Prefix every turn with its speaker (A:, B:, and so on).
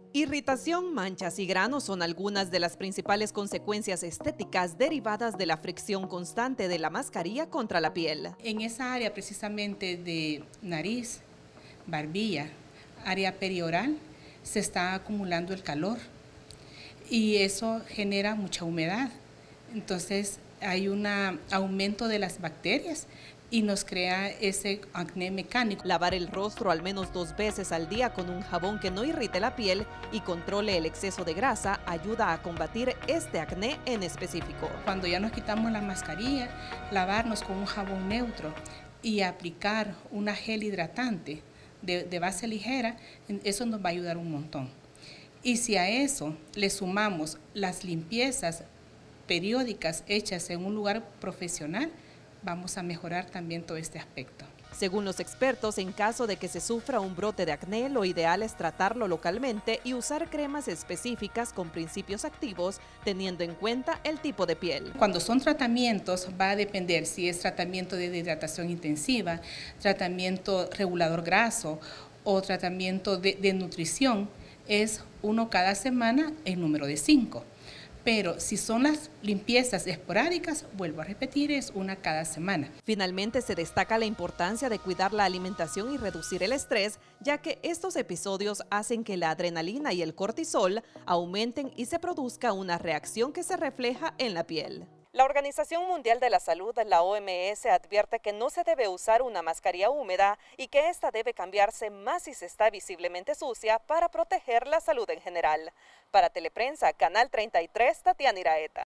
A: Irritación, manchas y granos son algunas de las principales consecuencias estéticas derivadas de la fricción constante de la mascarilla contra la piel.
B: En esa área precisamente de nariz, barbilla, área perioral, se está acumulando el calor y eso genera mucha humedad. Entonces hay un aumento de las bacterias y nos crea ese acné mecánico.
A: Lavar el rostro al menos 2 veces al día con un jabón que no irrite la piel y controle el exceso de grasa ayuda a combatir este acné en específico.
B: Cuando ya nos quitamos la mascarilla, lavarnos con un jabón neutro y aplicar una gel hidratante de base ligera, eso nos va a ayudar un montón. Y si a eso le sumamos las limpiezas periódicas hechas en un lugar profesional, vamos a mejorar también todo este aspecto.
A: Según los expertos, en caso de que se sufra un brote de acné, lo ideal es tratarlo localmente y usar cremas específicas con principios activos, teniendo en cuenta el tipo de piel.
B: Cuando son tratamientos, va a depender si es tratamiento de hidratación intensiva, tratamiento regulador graso o tratamiento de nutrición, es uno cada semana en número de 5. Pero si son las limpiezas esporádicas, vuelvo a repetir, es una cada semana.
A: Finalmente, se destaca la importancia de cuidar la alimentación y reducir el estrés, ya que estos episodios hacen que la adrenalina y el cortisol aumenten y se produzca una reacción que se refleja en la piel. La Organización Mundial de la Salud, la OMS, advierte que no se debe usar una mascarilla húmeda y que esta debe cambiarse más si se está visiblemente sucia para proteger la salud en general. Para Teleprensa, Canal 33, Tatiana Iraeta.